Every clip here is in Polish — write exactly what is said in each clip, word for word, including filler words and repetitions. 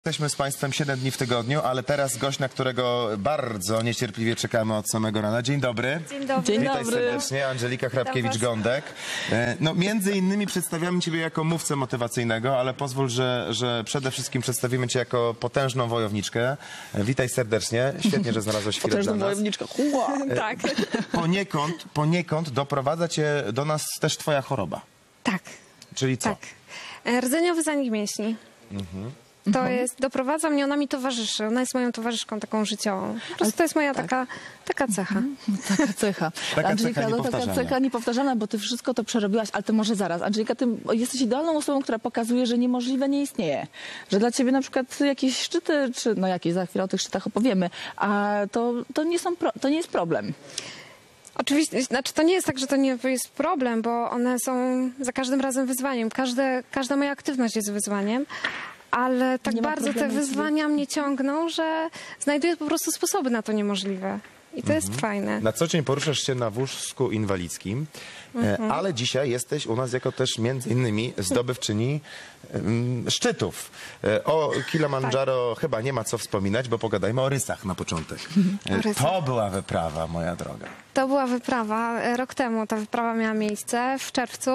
Jesteśmy z Państwem siedem dni w tygodniu, ale teraz gość, na którego bardzo niecierpliwie czekamy od samego rana. Dzień dobry. Dzień dobry. Dzień Witaj dobry. serdecznie, Angelika Hrabkiewicz-Gądek. No, między innymi przedstawiamy Ciebie jako mówcę motywacyjnego, ale pozwól, że, że przede wszystkim przedstawimy Cię jako potężną wojowniczkę. Witaj serdecznie. Świetnie, że znalazłeś chwilę Potężną dla nas. wojowniczkę. Hua. Tak. Poniekąd, poniekąd doprowadza Cię do nas też Twoja choroba. Tak, Czyli co? tak. E, Rdzeniowy zanik mięśni. Mhm. To jest, doprowadza mnie, ona mi towarzyszy. Ona jest moją towarzyszką taką życiową. Po prostu to jest moja taka, taka cecha. Taka cecha. Taka Angelika, cecha no, taka niepowtarzalna. cecha niepowtarzalna, bo ty wszystko to przerobiłaś, ale to może zaraz. Angelika, ty jesteś idealną osobą, która pokazuje, że niemożliwe nie istnieje. Że dla ciebie na przykład jakieś szczyty, czy no jakieś, za chwilę o tych szczytach opowiemy, a to, to, nie, są pro, to nie jest problem. Oczywiście, znaczy to nie jest tak, że to nie jest problem, bo one są za każdym razem wyzwaniem. Każde, każda moja aktywność jest wyzwaniem. Ale tak Nie ma bardzo te problemu, wyzwania mnie ciągną, że znajduję po prostu sposoby na to niemożliwe. I to jest fajne. Na co dzień poruszasz się na wózku inwalidzkim, mhm. ale dzisiaj jesteś u nas jako też między innymi zdobywczyni um, szczytów. O Kilimandżaro tak. chyba nie ma co wspominać, bo pogadajmy o rysach na początek. O rysach. To była wyprawa, moja droga. To była wyprawa. Rok temu ta wyprawa miała miejsce, w czerwcu.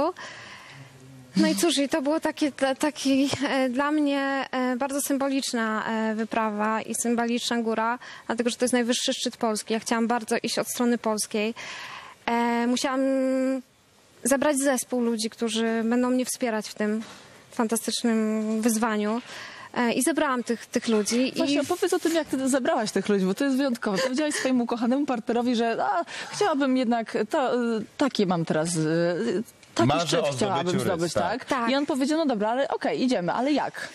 No i cóż, i to było takie, taki e, dla mnie e, bardzo symboliczna e, wyprawa i symboliczna góra, dlatego że to jest najwyższy szczyt Polski. Ja chciałam bardzo iść od strony polskiej. E, musiałam zebrać zespół ludzi, którzy będą mnie wspierać w tym fantastycznym wyzwaniu. E, I zebrałam tych, tych ludzi. Właśnie, I... opowiedz o tym, jak ty zebrałaś tych ludzi, bo to jest wyjątkowe. Powiedziałaś swojemu ukochanemu partnerowi, że a, chciałabym jednak, to, takie mam teraz... Taki Marzę szczyt o chciałabym zdobyciu zdobyć, rys, tak. tak? Tak. I on powiedział, no dobra, ale okej, okay, idziemy, ale jak?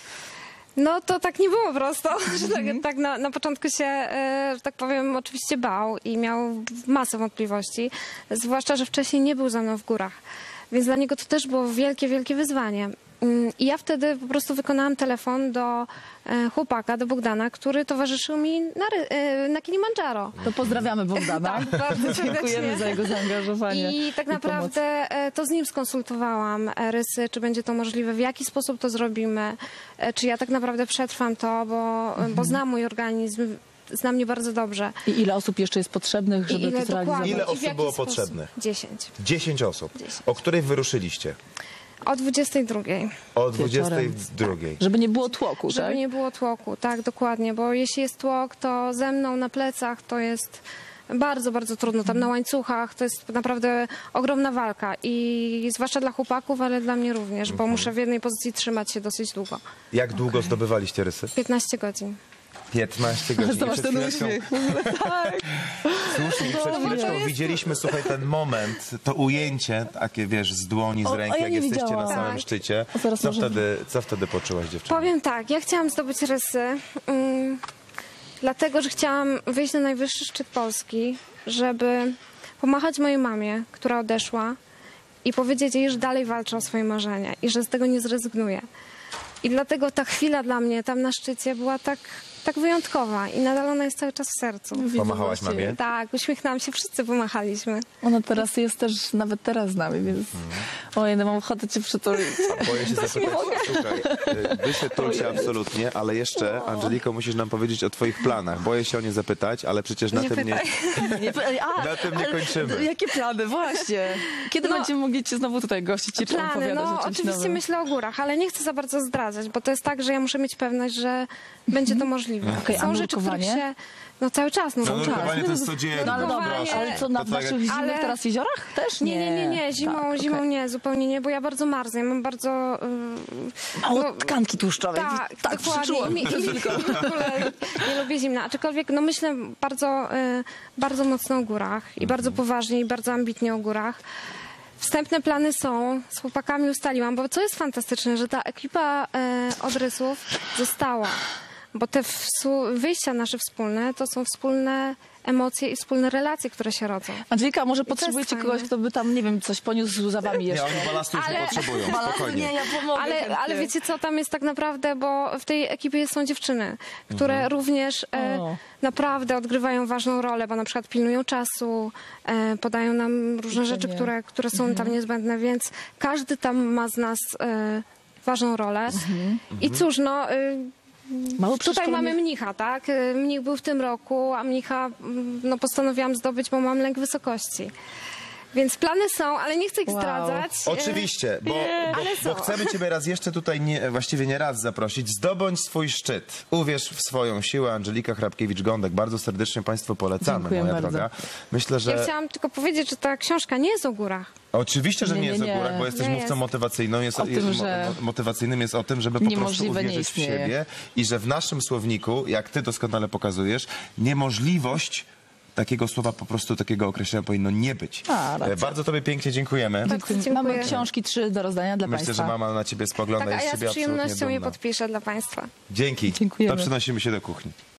No to tak nie było prosto. tak tak na, na początku się, e, że tak powiem, oczywiście bał i miał masę wątpliwości. Zwłaszcza, że wcześniej nie był ze mną w górach. Więc dla niego to też było wielkie, wielkie wyzwanie. I ja wtedy po prostu wykonałam telefon do e, chłopaka, do Bogdana, który towarzyszył mi na, e, na Kilimandżaro. To pozdrawiamy Bogdana. Tak, bardzo Dziękujemy serdecznie. za jego zaangażowanie. I tak naprawdę e, to z nim skonsultowałam e, rysy, czy będzie to możliwe, w jaki sposób to zrobimy, e, czy ja tak naprawdę przetrwam to, bo, mhm. bo znam mój organizm, znam mnie bardzo dobrze. I ile osób jeszcze jest potrzebnych, żeby ile to zrealizować? Ile I w osób jaki było sposób? potrzebnych? Dziesięć. Dziesięć osób. Dziesięć. O której wyruszyliście? O dwudziestej drugiej. O dwudziestej drugiej. Żeby nie było tłoku, Żeby tak? nie było tłoku, tak, dokładnie, bo jeśli jest tłok, to ze mną na plecach to jest bardzo, bardzo trudno. Tam na łańcuchach to jest naprawdę ogromna walka i zwłaszcza dla chłopaków, ale dla mnie również, bo muszę w jednej pozycji trzymać się dosyć długo. Jak długo okay. zdobywaliście rysy? piętnaście godzin. piętnaście godzin. Zobacz ten uśmiech. Tak. Słusznie, przed chwileczką jest... widzieliśmy, słuchaj, ten moment, to ujęcie, takie wiesz, z dłoni, z O, ręki, ja jak nie jesteście widziałam. na samym Tak. szczycie. O, zaraz Co może- wtedy, co wtedy poczułaś, dziewczyna? Powiem tak, ja chciałam zdobyć rysy, um, dlatego, że chciałam wyjść na najwyższy szczyt Polski, żeby pomachać mojej mamie, która odeszła i powiedzieć jej, że dalej walczę o swoje marzenia i że z tego nie zrezygnuję. I dlatego ta chwila dla mnie tam na szczycie była tak, tak wyjątkowa i nadal ona jest cały czas w sercu. Pomachałaś Widzę mamie? Tak, uśmiechnęłam się, wszyscy pomachaliśmy. Ona teraz jest też nawet teraz z nami, więc ojej, no mam ochotę cię przytulić. Boję się zapytać, słuchaj, wy się tulcie absolutnie, ale jeszcze, Angeliko, musisz nam powiedzieć o twoich planach. Boję się o nie zapytać, ale przecież na Nie tym nie, Nie, a, na tym nie ale kończymy. Jakie plany, właśnie. Kiedy No, będziemy mogli cię znowu tutaj gościć i czy Plany, opowiadać no o czymś oczywiście nowym? myślę o górach, ale nie chcę za bardzo zdradzać, bo to jest tak, że ja muszę mieć pewność, że będzie to możliwe. Okej, a Są rzeczy, których nurkowanie? się... No cały czas No, nurkowanie. nurkowanie to jest codziennie. No ale dobra, Nurkowanie- ale co, na To tak waszych jak- zimnych Ale- teraz jeziorach też? Nie, nie, nie, nie. Zimą, Tak, zimą okej. nie, zupełnie nie, bo ja bardzo marzę. Ja mam bardzo... Yy, Mało no, tkanki tłuszczowej. tak, tak dokładnie. przyczułam. I, i, i w ogóle nie lubię zimna. Aczkolwiek no myślę bardzo, yy, bardzo mocno o górach i bardzo poważnie i bardzo ambitnie o górach. Wstępne plany są, z chłopakami ustaliłam, bo co jest fantastyczne, że ta ekipa e, od rysów została, bo te wsu- wyjścia nasze wspólne to są wspólne emocje i wspólne relacje, które się rodzą. Angelika, może jest potrzebujecie fajne. kogoś, kto by tam, nie wiem, coś poniósł za wami Nie, jeszcze. oni balastu już nie Ale- potrzebują, Balasty spokojnie. nie, ja pomogę. Ale, chętnie. ale wiecie co, tam jest tak naprawdę, bo w tej ekipie są dziewczyny, które Mhm. również e, O. naprawdę odgrywają ważną rolę, bo na przykład pilnują czasu, e, podają nam różne rzeczy, Życzenie. które, które są Mhm. tam niezbędne, więc każdy tam ma z nas e, ważną rolę. Mhm. I cóż, no... E, Mało Tutaj przeszkolenie- mamy mnicha, tak? Y, Mnich był w tym roku, a mnicha mm, no, postanowiłam zdobyć, bo mam lęk wysokości. Więc plany są, ale nie chcę ich Wow. zdradzać. Y, Oczywiście, bo, bo, Ale bo są. chcemy ciebie raz jeszcze tutaj, nie, właściwie nie raz zaprosić. Zdobądź swój szczyt. Uwierz w swoją siłę. Angelika Hrabkiewicz-Gądek. Bardzo serdecznie Państwu polecamy, Dziękuję moja bardzo. droga. Myślę, że... Ja chciałam tylko powiedzieć, że ta książka nie jest o górach. Oczywiście, że nie, Nie, nie, jest o nie. górach, bo jesteś Nie mówcą jest. motywacyjną. Jest, O tym, jest, mo- że mo- motywacyjnym jest o tym, żeby po prostu niemożliwe nie uwierzyć w istnieje. siebie i że w naszym słowniku, jak ty doskonale pokazujesz, niemożliwość takiego słowa, po prostu takiego określenia powinno nie być. A, racja. E, Bardzo tobie pięknie dziękujemy. Dziękuję. Mamy książki trzy do rozdania dla Myślę, Państwa. że mama na ciebie spogląda Tak, i a z ja ciebie z przyjemnością absolutnie je dumna. podpiszę dla Państwa. Dzięki. Dziękujemy. To przenosimy się do kuchni.